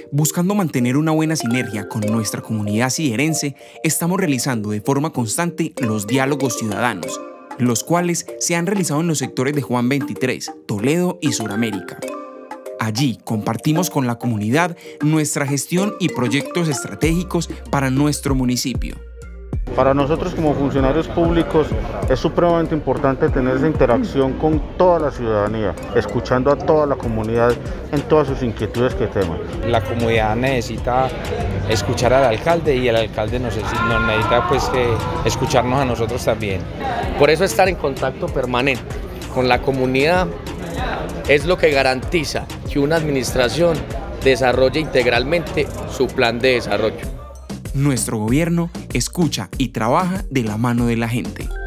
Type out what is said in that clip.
Buscando mantener una buena sinergia con nuestra comunidad siderense, estamos realizando de forma constante los diálogos ciudadanos, los cuales se han realizado en los sectores de Juan 23, Toledo y Suramérica. Allí compartimos con la comunidad nuestra gestión y proyectos estratégicos para nuestro municipio. Para nosotros como funcionarios públicos es supremamente importante tener esa interacción con toda la ciudadanía, escuchando a toda la comunidad en todas sus inquietudes que tengan. La comunidad necesita escuchar al alcalde y el alcalde nos necesita escucharnos a nosotros también. Por eso estar en contacto permanente con la comunidad es lo que garantiza que una administración desarrolle integralmente su plan de desarrollo. Nuestro gobierno escucha y trabaja de la mano de la gente.